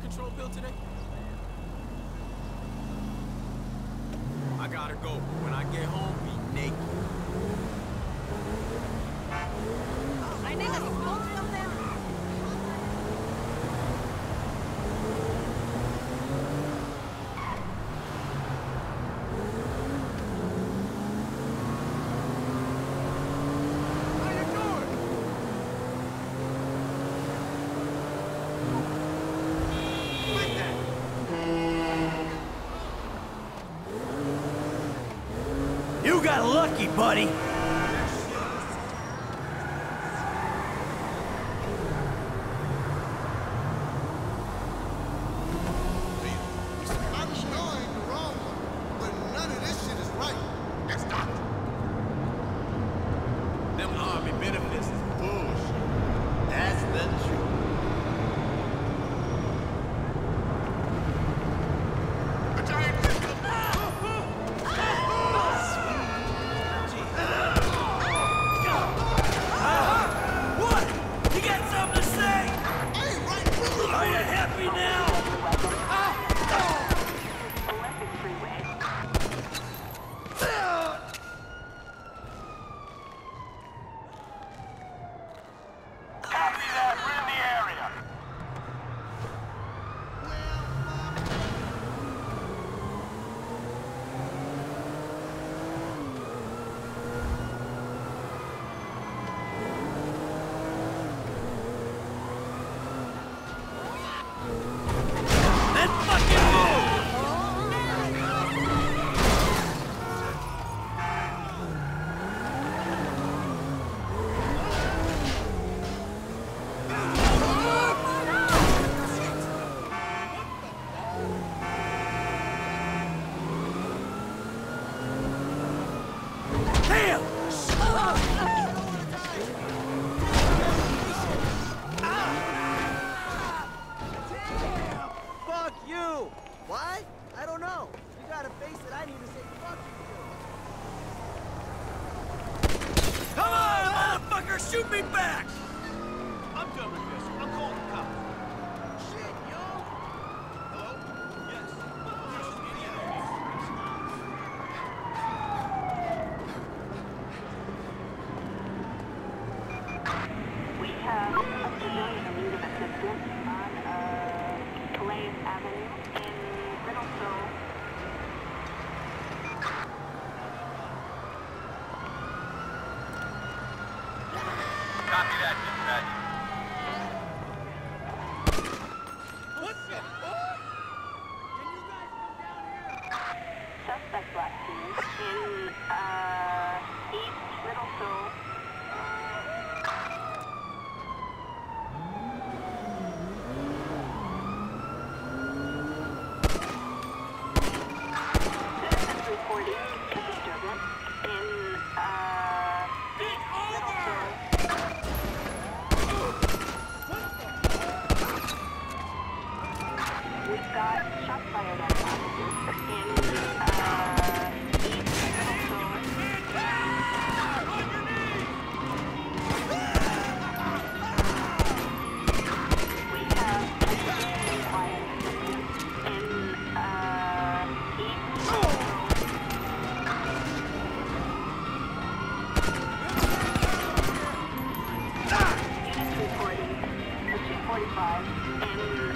control bill today? I gotta go. When I get home, be naked. I think I smoked something. You got lucky, buddy. What? I don't know. You got a face that I need to say fuck you to. Come on, motherfucker, shoot me back! I'm done with this. I'm calling the cops. Shit, yo! Hello? Yes. We have a civilian in need of assistance on Calais Avenue in Riddlesville. Copy that, dispatch. What the fuck? Can you guys come down here? Suspect black team in East Riddlesville. Citizens reporting a disturbance in East Riddlesville. We've got shots fired at officers in East We have extremely quiet assistance in Units reporting for 245 in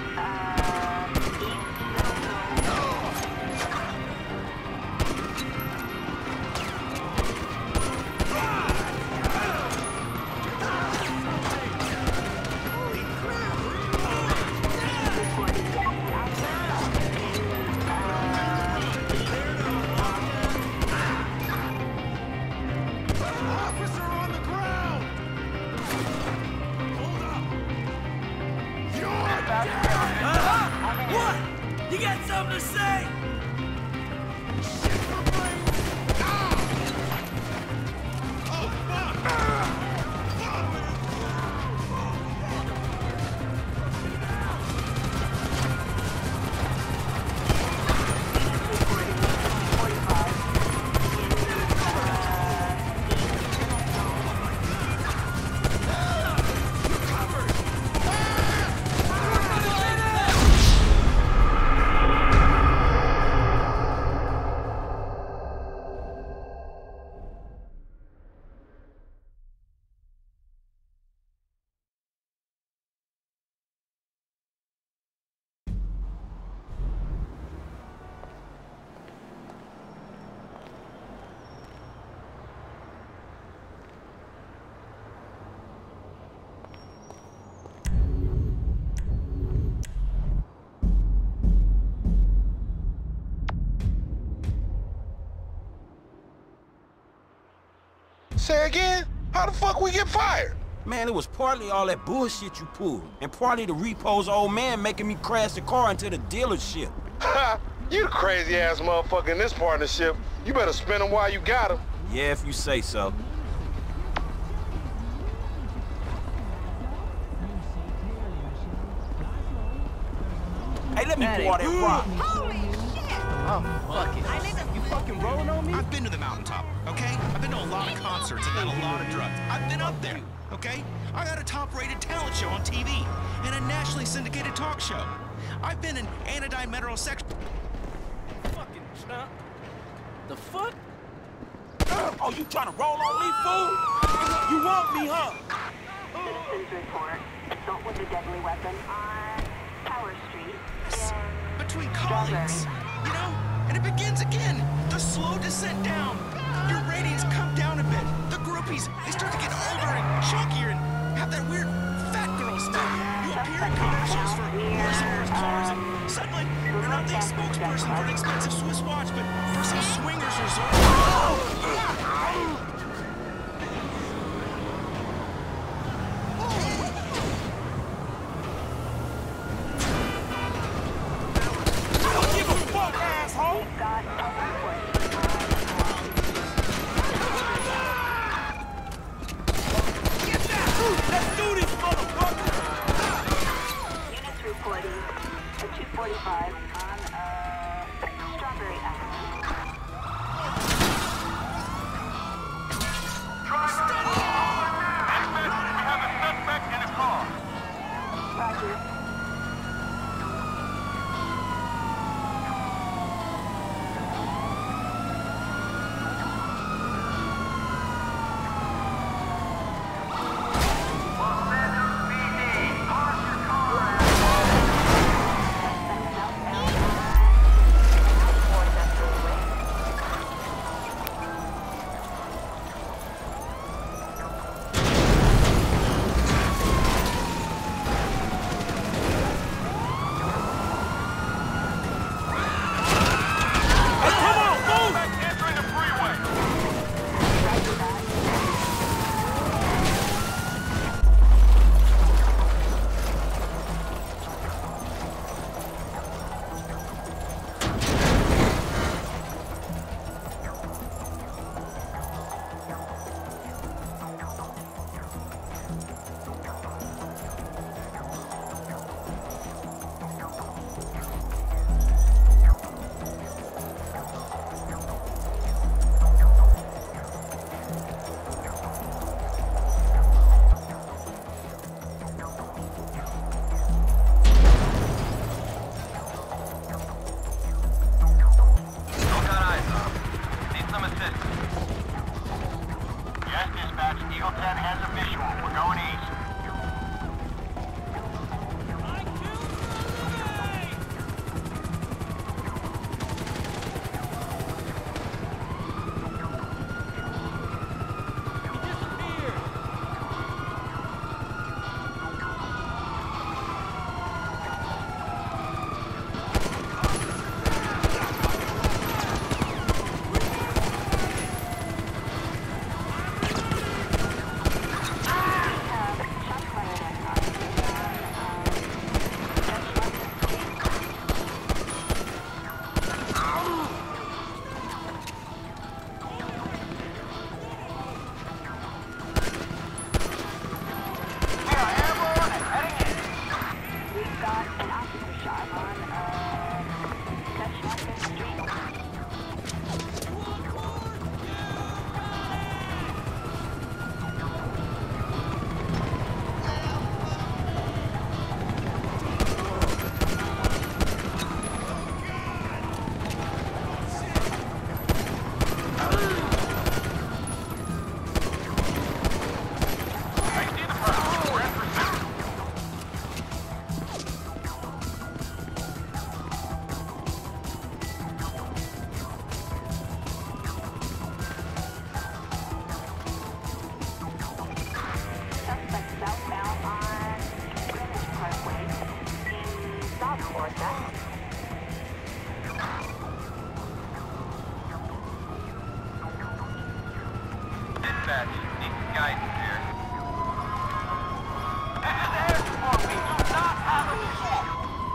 Officer on the ground! Hold up! What? You got something to say? Oh, fuck! Say again? How the fuck we get fired? Man, it was partly all that bullshit you pulled, and partly the repo's old man making me crash the car into the dealership. Ha! You the crazy-ass motherfucker in this partnership. You better spin him while you got him. Yeah, if you say so. Hey, let me pour that rock. Holy shit! Oh, fuck it. You fucking rolling on me? I've been to the mountaintop, okay? I've been to a lot of concerts and done a lot of drugs. I've been up there, okay? I got a top-rated talent show on TV and a nationally syndicated talk show. I've been an anodyne metrosexual. Fucking chump. The fuck? Oh, you trying to roll on me, fool? You want me, huh? Citizens report assault with a deadly weapon on Tower Street Between in colleagues, Strawberry. you know? And it begins again. The slow descent down. Your ratings come down a bit. The groupies, they start to get older and chunkier and have that weird fat girl stuff. You appear in commercials for worse and worse cars, and suddenly you're not the spokesperson for an expensive Swiss watch, but for some swingers resort. Got a report. Let's do this, motherfucker! Units reporting a 245 on Strawberry Avenue. Roger. guidance here. This is air support. We do not have a report.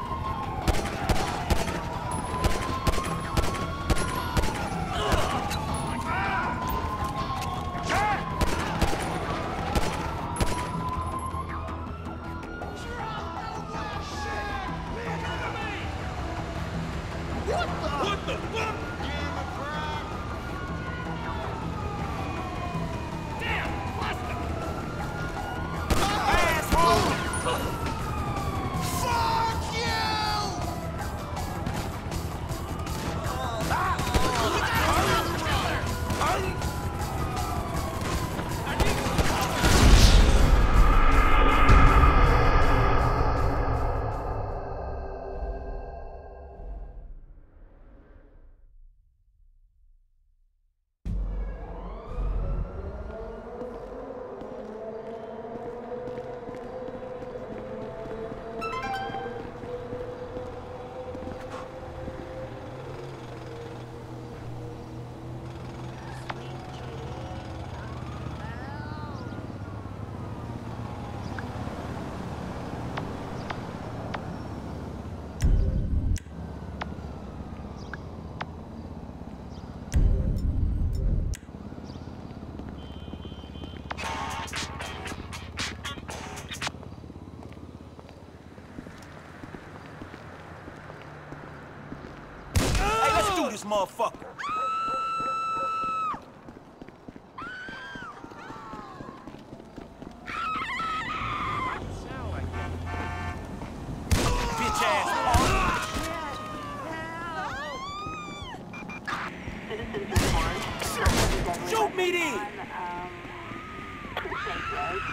What the fuck? Damn! Buster! Asshole! Fuck you! Hey, let's do this, motherfucker. Bitch ass. Citizens report. Shoot me then. Precinct Road.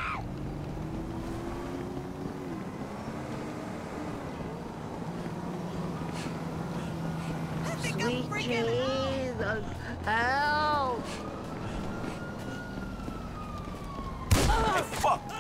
Sweet Jesus, help! Hey, fuck